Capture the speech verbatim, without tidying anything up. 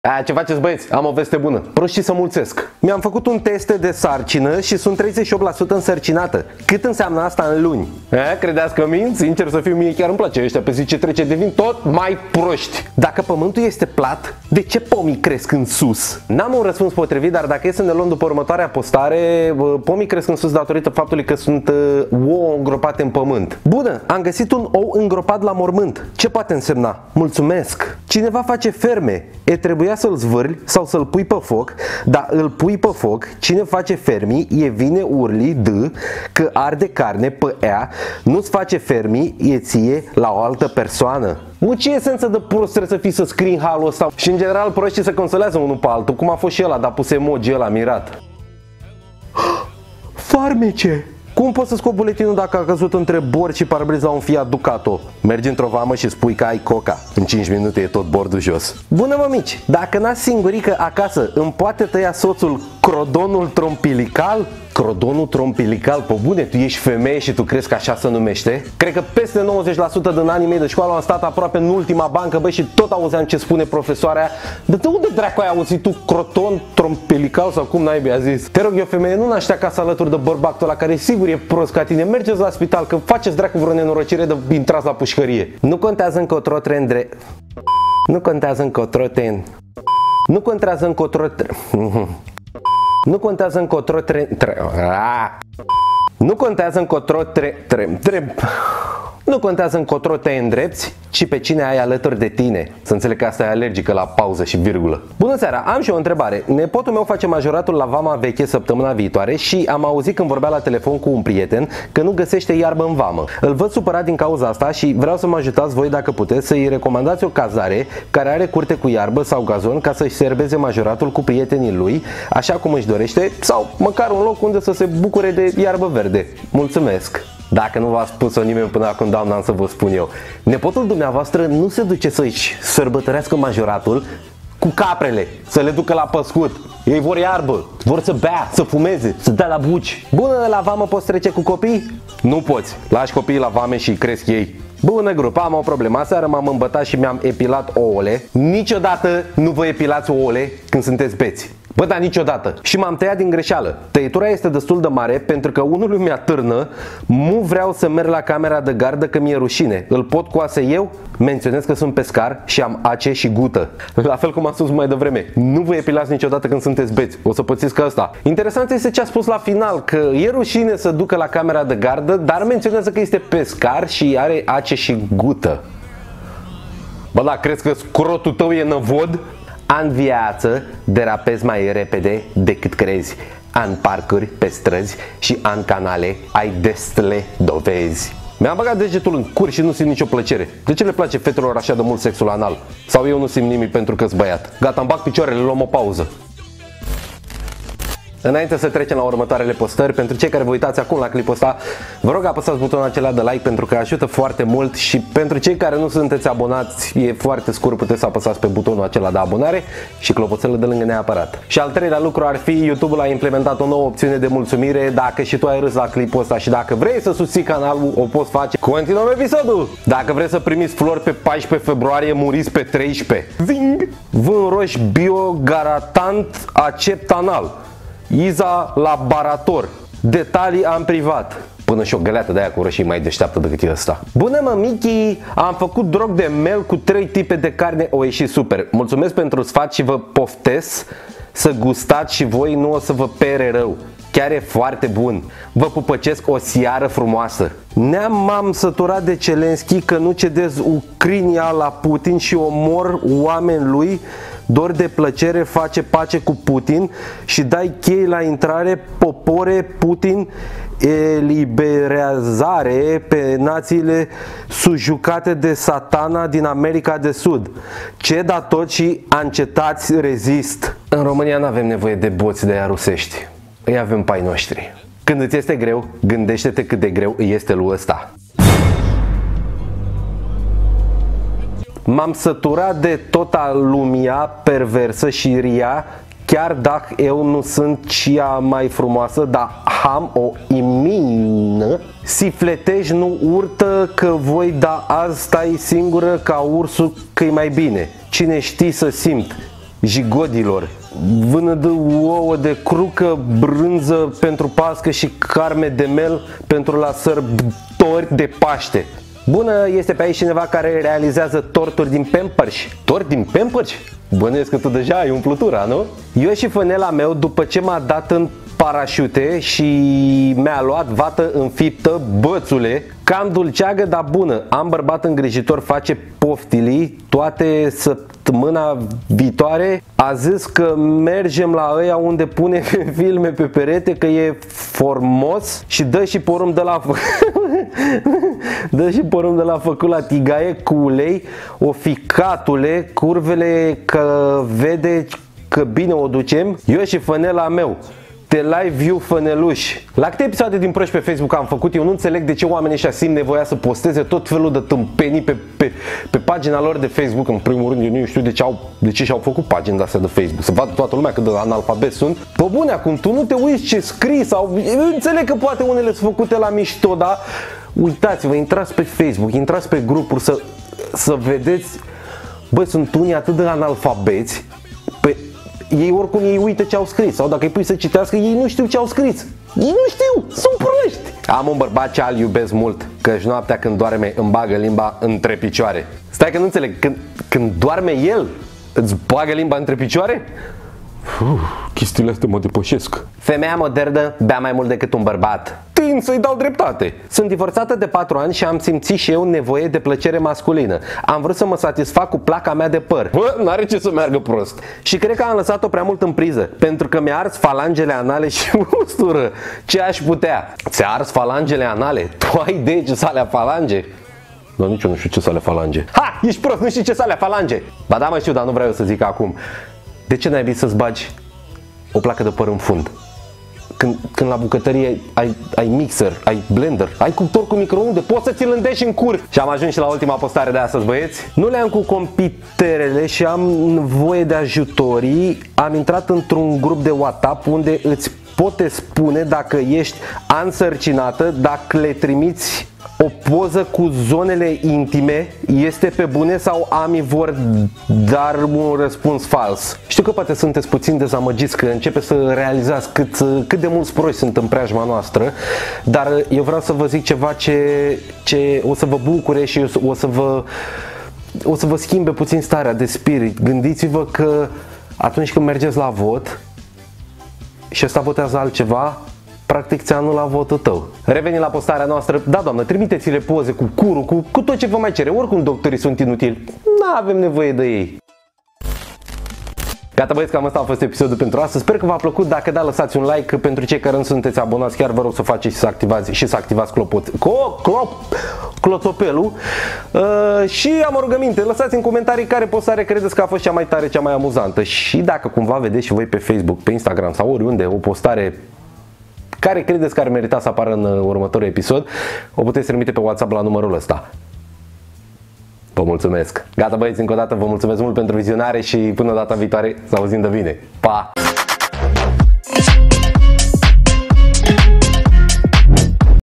A, ce faceți, băieți? Am o veste bună. Proștii să mulțesc. Mi-am făcut un test de sarcină și sunt treizeci și opt la sută însărcinată. Cât înseamnă asta în luni? A, credeți că mint? Sincer să fiu, mie chiar îmi place. Ăștia pe zi ce trece devin tot mai proști. Dacă pământul este plat, de ce pomii cresc în sus? N-am un răspuns potrivit, dar dacă e să ne luăm după următoarea postare, pomii cresc în sus datorită faptului că sunt ouă îngropate în pământ. Bună, am găsit un ou îngropat la mormânt. Ce poate însemna? Mulțumesc! Cineva face ferme. E trebuia să-l zvârli sau să-l pui pe foc, dar îl pui pe foc, cine face fermii, e vine urli, d, că arde carne pe ea, nu-ți face fermii, e ție la o altă persoană. Mă, ce esență de prost trebuie să fii să scrii în halul ăsta? Și în general proștii se consolează unul pe altul, cum a fost și ăla, dar pus emoji ăla mirat. Farmece! Cum poți să scopi buletinul dacă a căzut între bord și parbriz la un Fiat Ducato? Mergi într-o vamă și spui că ai coca. În cinci minute e tot bordul jos. Bună, mămici! Dacă n-ați singurică acasă, îmi poate tăia soțul crodonul trompilical? Crodonul trompilical? Pe bune, tu ești femeie și tu crezi că așa se numește? Cred că peste nouăzeci la sută din anii mei de școală am stat aproape în ultima bancă, băi, și tot auzeam ce spune profesoarea. De unde dracu ai auzit tu crodon trompilical sau cum naibii a zis? Te rog eu, femeie, nu naște acasă alături de bărbatul ăla care sigur e prost ca tine. Mergeți la spital, că faceți dracu vreo nenorocire de intrați la pușcărie. Nu contează încotro tren dre... Nu contează încotro tren... Nu contează încotro tren... Nu contează încotro tre... tre... Nu contează încotro tre... tre... tre... Nu contează încotro te îndrepți, ci pe cine ai alături de tine. Să înțeleg că asta e alergică la pauză și virgulă. Bună seara, am și o întrebare. Nepotul meu face majoratul la vama veche săptămâna viitoare și am auzit când vorbea la telefon cu un prieten că nu găsește iarbă în vamă. Îl văd supărat din cauza asta și vreau să mă ajutați voi, dacă puteți, să-i recomandați o cazare care are curte cu iarbă sau gazon ca să-și serbeze majoratul cu prietenii lui, așa cum își dorește, sau măcar un loc unde să se bucure de iarbă verde. Mulțumesc! Dacă nu v-a spus-o nimeni până acum, doamna, am să vă spun eu. Nepotul dumneavoastră nu se duce să-și sărbătorească majoratul cu caprele, să le ducă la păscut. Ei vor iarbă, vor să bea, să fumeze, să dea la buci. Bună, la vamă poți trece cu copii? Nu poți, lași copiii la vame și cresc ei. Bună, grup, am o problemă. Aseară m-am îmbătat și mi-am epilat ouăle. Niciodată nu vă epilați ouăle când sunteți beți. Bă, dar niciodată. Și m-am tăiat din greșeală. Tăietura este destul de mare pentru că unul mi-a târnă. Nu vreau să merg la camera de gardă că mi-e rușine. Îl pot coase eu? Menționez că sunt pescar și am ace și gută. La fel cum am spus mai devreme. Nu vă epilați niciodată când sunteți beți. O să pățiți ca ăsta. Interesant este ce a spus la final, că e rușine să ducă la camera de gardă, dar menționează că este pescar și are ace și gută. Bă, da, crezi că scrotul tău e năvod? În viață derapezi mai repede decât crezi. În parcuri, pe străzi și în canale ai destele dovezi. Mi-am băgat degetul în cur și nu simt nicio plăcere. De ce le place fetelor așa de mult sexul anal? Sau eu nu simt nimic pentru că-s băiat? Gata, îmi bag picioarele, luăm o pauză. Înainte să trecem la următoarele postări, pentru cei care vă uitați acum la clipul ăsta, vă rog apăsați butonul acela de like pentru că ajută foarte mult, și pentru cei care nu sunteți abonați, e foarte scurt, puteți să apăsați pe butonul acela de abonare și clopoțelul de lângă neapărat. Și al treilea lucru ar fi, YouTube-ul a implementat o nouă opțiune de mulțumire. Dacă și tu ai râs la clipul ăsta și dacă vrei să susții canalul, o poți face. Continuăm episodul! Dacă vreți să primiți flori pe paisprezece februarie, muriți pe treisprezece. Zing! Vân roși bio garatant acept anal. Iza la barator. Detalii am privat. Până și o găleată de aia cu roșii mai deșteaptă decât e ăsta. Bună, mămichi! Am făcut drog de mel cu trei tipe de carne, o ieși super. Mulțumesc pentru sfat și vă poftesc să gustați și voi, nu o să vă pere rău. Chiar e foarte bun. Vă pupăcesc, o seară frumoasă. Ne-am m-am săturat de Celenski că nu cedez Ucraina la Putin și omor oameni lui. Dor de plăcere face pace cu Putin și dai chei la intrare, popore Putin, eliberezare pe națiile subjugate de satana din America de Sud. Ceda tot și încetați rezist. În România nu avem nevoie de boți de aia rusești. Îi avem pe ai noștri. Când îți este greu, gândește-te cât de greu îi este lui ăsta. M-am săturat de tota lumea perversă și ria, chiar dacă eu nu sunt cea mai frumoasă, dar am o imină. Sifletești, nu urtă că voi, da azi stai singură ca ursul că-i mai bine. Cine știi să simt, jigodilor, vână de ouă de crucă, brânză pentru pască și carme de mel pentru la sărbători de Paște. Bună, este pe aici cineva care realizează torturi din Pampers. Torti din Pampers? Bănuiesc că tu deja ai umplutura, nu? Eu și fănela meu, după ce m-a dat în parașute și mi-a luat vată înfiptă, bățule, cam dulceagă, dar bună. Am bărbat îngrijitor, face poftilii toate săptămâna viitoare. A zis că mergem la ăia unde pune filme pe perete, că e formos și dă și porumb de la dă și porumb de la făcut la tigaie cu ulei, o ficatule, curvele că vede că bine o ducem, eu și fănela meu. Te live view făneluș. La câte episoade din proști pe Facebook am făcut, eu nu înțeleg de ce oamenii ăștia simt nevoia să posteze tot felul de tâmpenii pe, pe, pe pagina lor de Facebook. În primul rând, eu nu știu de ce, au, de ce și-au făcut pagina astea de Facebook. Să vadă toată lumea cât de analfabet sunt. Pe bune, acum tu nu te uiți ce scrii sau... Eu înțeleg că poate unele sunt făcute la mișto, dar uitați-vă, intrați pe Facebook, intrați pe grupuri să, să vedeți. Băi, sunt unii atât de analfabeți. Pe, ei oricum ei uită ce au scris, sau dacă îi pui să citească, ei nu știu ce au scris. Ei nu știu, sunt proști. Am un bărbat ce îl iubesc mult, căci noaptea când doarme îmi bagă limba între picioare. Stai că nu înțeleg, când, când doarme el, îți bagă limba între picioare? Uf, chestiile astea mă depășesc. Femeia modernă bea mai mult decât un bărbat. Tind să-i dau dreptate. Sunt divorțată de patru ani și am simțit și eu nevoie de plăcere masculină. Am vrut să mă satisfac cu placa mea de păr. Bă, n-are ce să meargă prost. Și cred că am lăsat-o prea mult în priză, pentru că mi-a ars falangele anale și ustură. Ce aș putea? Ți-a ars falangele anale? Tu ai idee ce s-alea falange? Nu, nici eu nu știu ce s-alea falange. Ha! Ești prost, nu știi ce s-alea falange. Ba da, mă știu, dar nu vreau eu să zic acum. De ce n-ai să-ți bagi o placă de păr în fund? Când, când la bucătărie ai, ai mixer, ai blender, ai cuptor cu microunde, poți să ți-l îndeși în cur. Și am ajuns și la ultima postare de astăzi, băieți. Nu le-am cu compiterele și am nevoie de ajutorii. Am intrat într-un grup de WhatsApp unde îți poate spune dacă ești însărcinată, dacă le trimiți o poză cu zonele intime, este pe bune sau amii vor dar un răspuns fals? Știu că poate sunteți puțin dezamăgiți că începe să realizați cât, cât de mulți proști sunt în preajma noastră, dar eu vreau să vă zic ceva ce, ce o să vă bucure și o să vă, o să vă schimbe puțin starea de spirit. Gândiți-vă că atunci când mergeți la vot și ăsta votează altceva, practic ți-a anulat votul tău. Revenim la postarea noastră. Da, doamnă, trimiteți-le poze cu curul, cu, cu tot ce vă mai cere. Oricum doctorii sunt inutili. Nu avem nevoie de ei. Gata, băieți, cam asta a fost episodul pentru astăzi. Sper că v-a plăcut. Dacă da, lăsați un like. Pentru cei care nu sunteți abonați, chiar vă rog să faceți și să activați și să activați clopot, clo, clop, cloțopelul. Uh, și am o rugăminte. Lăsați în comentarii care postare credeți că a fost cea mai tare, cea mai amuzantă. Și dacă cumva vedeți și voi pe Facebook, pe Instagram sau oriunde o postare care credeți că ar merita să apară în următorul episod, o puteți trimite pe WhatsApp la numărul ăsta. Vă mulțumesc! Gata, băieți, încă o dată vă mulțumesc mult pentru vizionare și până data viitoare să auzim de bine. Pa!